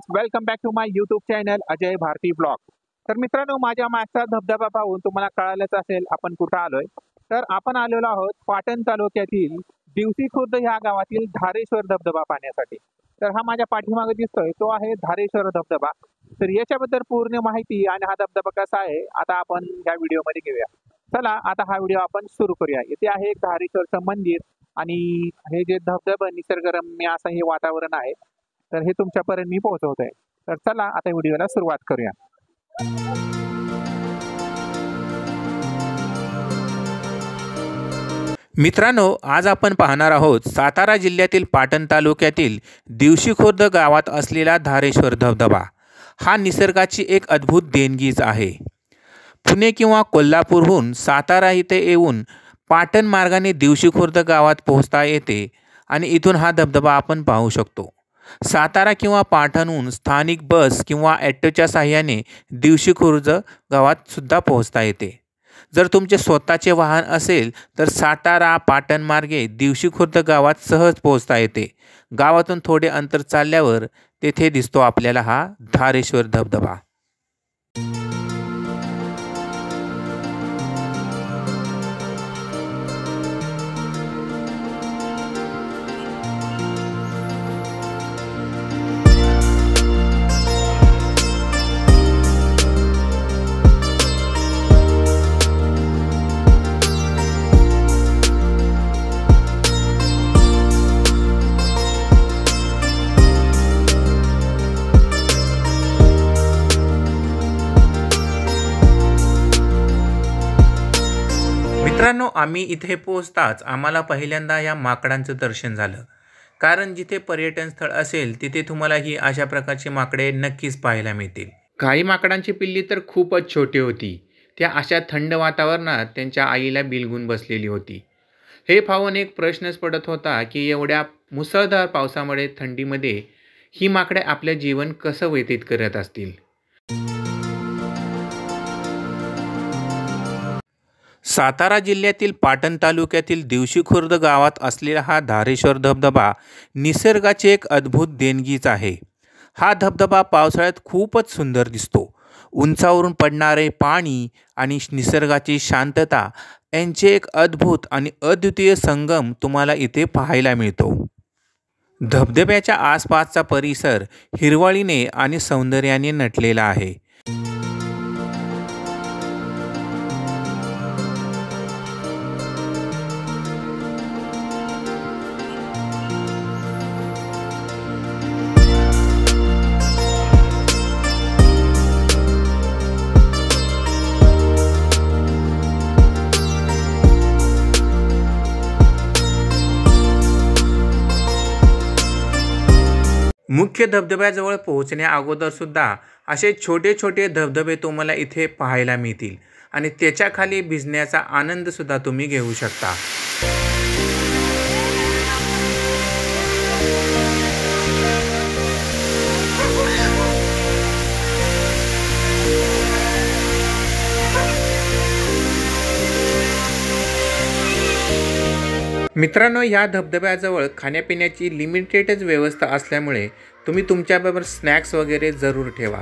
Welcome back to my YouTube channel Ajay Bharati blog. तर मित्रांनो, माझ्या मागचा धबधबा पाहून तुम्हाला कळालंच असेल आपण कुठं आलोय। तर आपण आलेलो आहोत पाटण तालुक्यातील दिवशी खुर्द ह्या गावातील धारेश्वर धबधबा पाहण्यासाठी। तर हा माझ्या पाठीमागे दिसतोय तो आहे धारेश्वर धबधबा। तर याच्याबद्दल पूर्ण माहिती आणि हा धबधबा कसा आहे आता आपण या व्हिडिओमध्ये घेऊया। चला आता हा व्हिडिओ आपण सुरू करूया। इथे आहे एक धारेश्वरचं मंदिर आणि हे जे धबधबा निसर्गरम्य असं हे वातावरण आहे, तर हे तुमच्यापर्यंत मी पोहोचवतोय। तर चला आता व्हिडिओला सुरुवात करूया। मित्रांनो, आज आपण पाहणार आहोत सातारा जिल्ह्यातील पाटण तालुक्यातील दिवशी खुर्द गावात असलेला धारेश्वर धबधबा। हा निसर्गाची एक अद्भुत देणगीच आहे। पुणे किंवा कोल्हापूरहून सातारा इथे येऊन पाटण मार्गाने दिवशी खुर्द गावात पोहोचता येते आणि इथून हा धबधबा आपण पाहू शकतो। सातारा किंवा पाटणहून स्थानिक बस किंवा ॲटोच्या साहाय्याने दिवशी खुर्द गावात सुद्धा पोहोचता येते। जर तुमचे स्वतःचे वाहन असेल तर सातारा पाटण मार्गे दिवशी खुर्द गावात सहज पोहोचता येते। गावातून थोडे अंतर चालल्यावर तेथे दिसतो आपल्याला हा धारेश्वर धबधबा। मित्रांनो, आम्ही इथे पोहोचताच आम्हाला पहिल्यांदा या माकडांचं दर्शन झालं। कारण जिथे पर्यटन स्थळ असेल तिथे तुम्हाला ही अशा प्रकारची माकडे नक्कीच पाहायला मिळतील। काही माकडांची पिल्ली तर खूपच छोटी होती। त्या अशा थंड वातावरणात त्यांच्या आईला बिलगून बसलेली होती। हे पाहून एक प्रश्नच पडत होता की एवढ्या मुसळधार पावसामुळे थंडीमध्ये ही माकडे आपले जीवन कसं व्यतीत करत असतील। सातारा जिल्ह्यातील पाटण तालुक्यातील दिवशी खुर्द गावात असलेला हा धारेश्वर धबधबा निसर्गाची एक अद्भुत देणगीच आहे। हा धबधबा पावसाळ्यात खूपच सुंदर दिसतो। उंचावरून पडणारे पाणी आणि निसर्गाची शांतता यांचे एक अद्भुत आणि अद्वितीय संगम तुम्हाला इथे पाहायला मिळतो। धबधब्याच्या आसपासचा परिसर हिरवळीने आणि सौंदर्याने नटलेला आहे। मुख्य धबधब्याजवळ पोहोचण्या अगोदर सुद्धा असे छोटे छोटे धबधबे तुम्हाला इथे पाहायला मिळतील आणि त्याच्या खाली भिजण्याचा आनंद सुद्धा तुम्ही घेऊ शकता। मित्रांनो, या धबधब्याजवळ खाण्यापिण्याची लिमिटेडच व्यवस्था असल्यामुळे तुम्ही तुमच्याबरोबर स्नॅक्स वगैरे जरूर ठेवा।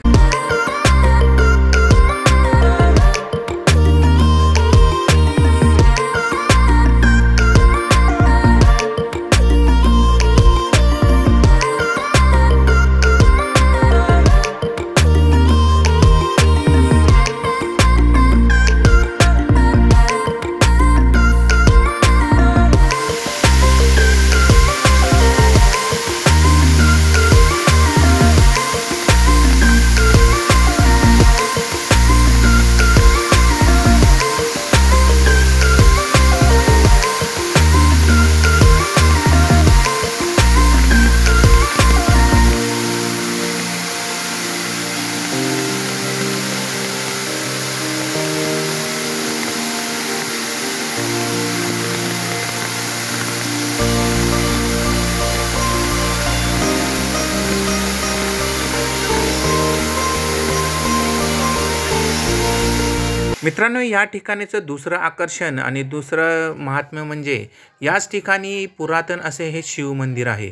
मित्रांनो, या ठिकाणीचं दुसरं आकर्षण आणि दुसरं महात्म्य म्हणजे याच ठिकाणी पुरातन असे हे शिव मंदिर आहे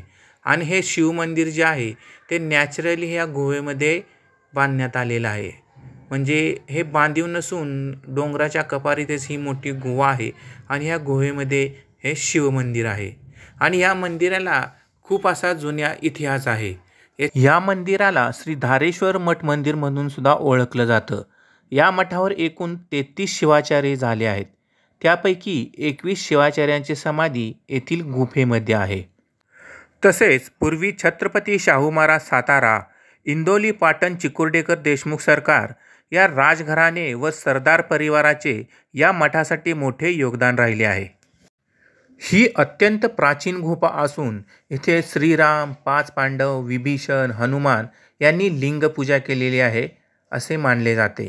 आणि हे शिवमंदिर जे आहे ते नॅचरली ह्या गुहेमध्ये बांधण्यात आलेलं आहे. म्हणजे हे बांधीव नसून डोंगराच्या कपारीतच ही मोठी गुहा आहे आणि ह्या गुहेमध्ये हे शिवमंदिर आहे. आणि या मंदिराला खूप असा जुन्या इतिहास आहे. या मंदिराला श्री धारेश्वर मठ मंदिर म्हणून सुद्धा ओळखलं जातं. या मठावर एकूण 33 शिवाचार्य झाले आहेत. त्यापैकी 21 शिवाचार्यांची समाधी येथील गुफेमध्ये आहे. तसेच पूर्वी छत्रपती शाहू महाराज सातारा, इंदोली, पाटण, चिकुर्डेकर, देशमुख सरकार या राजघराणे व सरदार परिवाराचे या मठासाठी मोठे योगदान राहिले आहे. ही अत्यंत प्राचीन गुफा असून इथे श्रीराम, 5 पांडव, विभीषण, हनुमान यांनी लिंगपूजा केलेली आहे असे मानले जाते.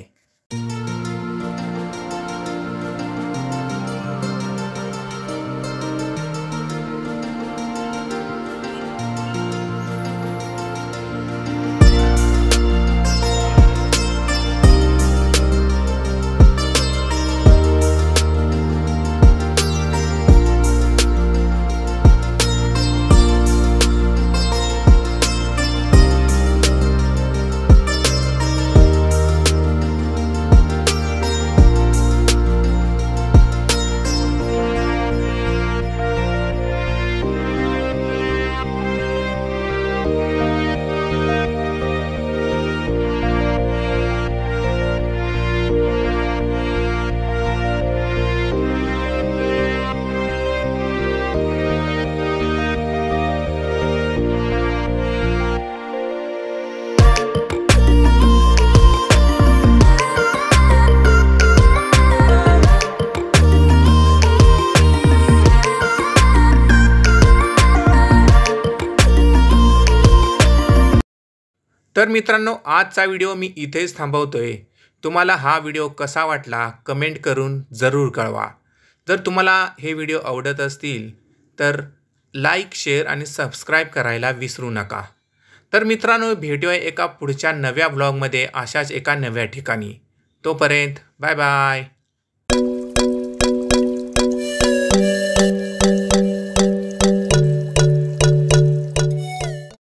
तर मित्रांनो, आजचा व्हिडिओ मी इथेच थांबवतोय. तुम्हाला हा व्हिडिओ कसा वाटला कमेंट करून जरूर कळवा. जर तुम्हाला हे व्हिडिओ आवडत असतील तर लाईक, शेअर आणि सबस्क्राईब करायला विसरू नका. तर मित्रांनो, भेटूया एका पुढच्या नव्या ब्लॉगमध्ये अशाच एका नव्या ठिकाणी. तोपर्यंत बाय बाय.